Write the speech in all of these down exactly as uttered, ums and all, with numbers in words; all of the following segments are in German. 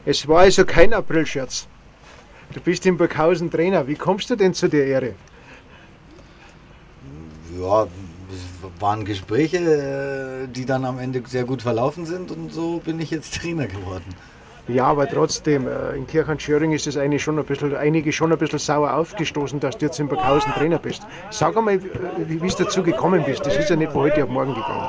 Es war also kein Aprilscherz. Du bist in Burghausen Trainer. Wie kommst du denn zu der Ehre? Ja, es waren Gespräche, die dann am Ende sehr gut verlaufen sind und so bin ich jetzt Trainer geworden. Ja, aber trotzdem, in Kirchhardtschöring ist es eigentlich schon ein bisschen, einige schon ein bisschen sauer aufgestoßen, dass du jetzt in Burghausen Trainer bist. Sag einmal, wie es dazu gekommen bist. Das ist ja nicht von heute auf morgen gegangen.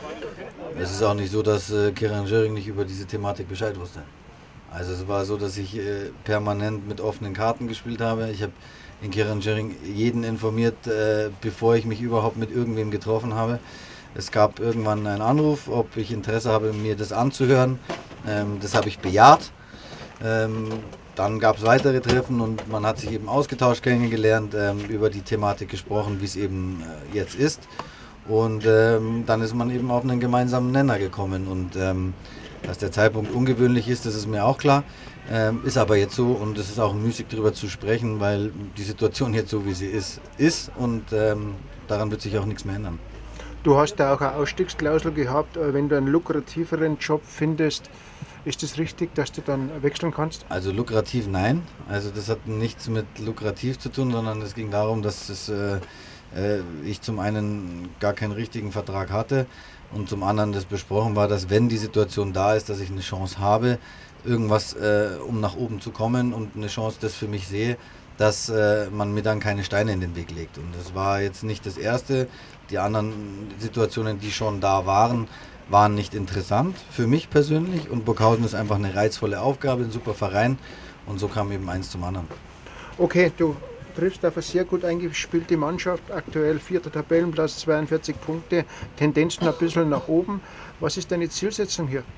Es ist auch nicht so, dass äh, Kirchhardtschöring nicht über diese Thematik Bescheid wusste. Also es war so, dass ich äh, permanent mit offenen Karten gespielt habe. Ich habe in Kirchhardtschöring jeden informiert, äh, bevor ich mich überhaupt mit irgendwem getroffen habe. Es gab irgendwann einen Anruf, ob ich Interesse habe, mir das anzuhören. Ähm, das habe ich bejaht. Ähm, dann gab es weitere Treffen und man hat sich eben ausgetauscht, kennengelernt, ähm, über die Thematik gesprochen, wie es eben äh, jetzt ist. Und ähm, dann ist man eben auf einen gemeinsamen Nenner gekommen. Und ähm, dass der Zeitpunkt ungewöhnlich ist, das ist mir auch klar. Ähm, ist aber jetzt so und es ist auch müßig darüber zu sprechen, weil die Situation jetzt so wie sie ist, ist und ähm, daran wird sich auch nichts mehr ändern. Du hast da auch eine Ausstiegsklausel gehabt, wenn du einen lukrativeren Job findest. Ist es das richtig, dass du dann wechseln kannst? Also lukrativ nein, also das hat nichts mit lukrativ zu tun, sondern es ging darum, dass es, äh, äh, ich zum einen gar keinen richtigen Vertrag hatte und zum anderen das besprochen war, dass wenn die Situation da ist, dass ich eine Chance habe, irgendwas, äh, um nach oben zu kommen und eine Chance, das für mich sehe, dass äh, man mir dann keine Steine in den Weg legt. Und das war jetzt nicht das Erste. Die anderen Situationen, die schon da waren, waren nicht interessant für mich persönlich. Und Burghausen ist einfach eine reizvolle Aufgabe, ein super Verein. Und so kam eben eins zum anderen. Okay, du triffst auf eine sehr gut eingespielte Mannschaft. Aktuell vierter Tabellenplatz, zweiundvierzig Punkte, Tendenzen ein bisschen nach oben. Was ist deine Zielsetzung hier?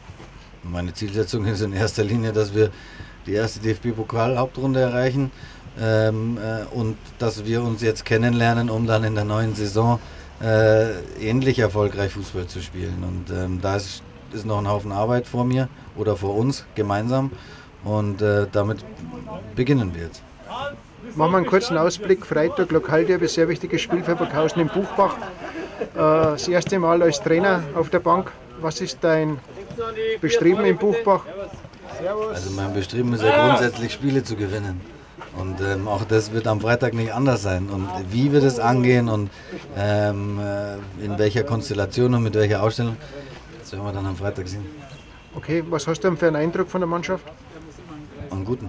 Meine Zielsetzung ist in erster Linie, dass wir die erste D F B-Pokal-Hauptrunde erreichen ähm, äh, und dass wir uns jetzt kennenlernen, um dann in der neuen Saison äh, ähnlich erfolgreich Fußball zu spielen. Und ähm, da ist, ist noch ein Haufen Arbeit vor mir oder vor uns gemeinsam und äh, damit beginnen wir jetzt. Machen wir einen kurzen Ausblick. Freitag, Lokalderby, sehr wichtiges Spiel für Burghausen in Buchbach. Äh, das erste Mal als Trainer auf der Bank. Was ist dein Bestreben in Buchbach? Also mein Bestreben ist ja grundsätzlich Spiele zu gewinnen. Und ähm, auch das wird am Freitag nicht anders sein. Und wie wir das angehen und ähm, in welcher Konstellation und mit welcher Ausstellung, das werden wir dann am Freitag sehen. Okay, was hast du denn für einen Eindruck von der Mannschaft? Einen guten.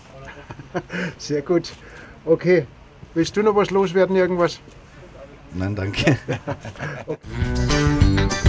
Sehr gut. Okay, willst du noch was loswerden, irgendwas? Nein, danke. Okay.